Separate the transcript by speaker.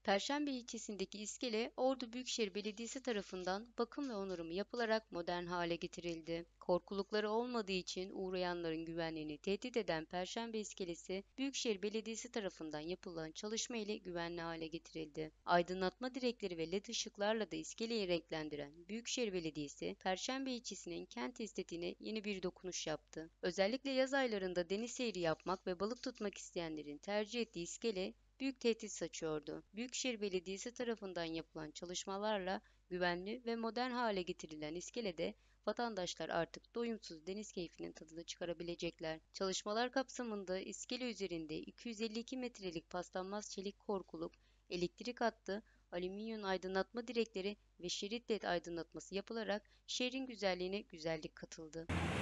Speaker 1: Perşembe ilçesindeki iskele Ordu Büyükşehir Belediyesi tarafından bakım ve onarımı yapılarak modern hale getirildi. Korkulukları olmadığı için uğrayanların güvenliğini tehdit eden Perşembe iskelesi Büyükşehir Belediyesi tarafından yapılan çalışma ile güvenli hale getirildi. Aydınlatma direkleri ve led ışıklarla da iskeleyi renklendiren Büyükşehir Belediyesi, Perşembe ilçesinin kent estetiğine yeni bir dokunuş yaptı. Özellikle yaz aylarında deniz seyri yapmak ve balık tutmak isteyenlerin tercih ettiği iskele büyük tehdit saçıyordu. Büyükşehir Belediyesi tarafından yapılan çalışmalarla güvenli ve modern hale getirilen iskelede vatandaşlar artık doyumsuz deniz keyfinin tadını çıkarabilecekler. Çalışmalar kapsamında iskele üzerinde 252 metrelik paslanmaz çelik korkuluk, elektrik hattı, alüminyum aydınlatma direkleri ve şerit led aydınlatması yapılarak şehrin güzelliğine güzellik katıldı.